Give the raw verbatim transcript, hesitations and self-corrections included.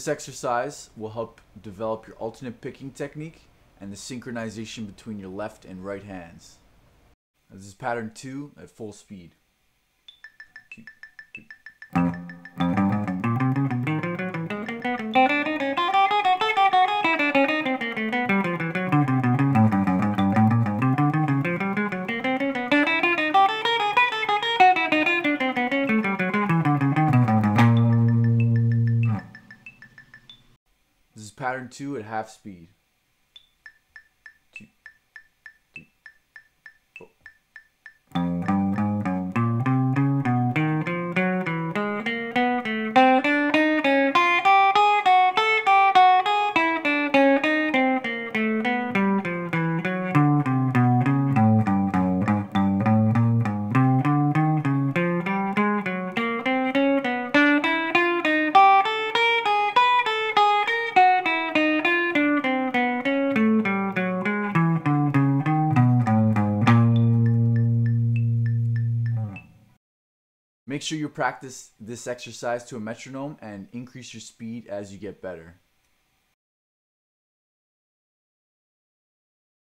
This exercise will help develop your alternate picking technique and the synchronization between your left and right hands. This is pattern two at full speed. Two, two. This is pattern two at half speed. Two, three, four. Make sure you practice this exercise to a metronome and increase your speed as you get better.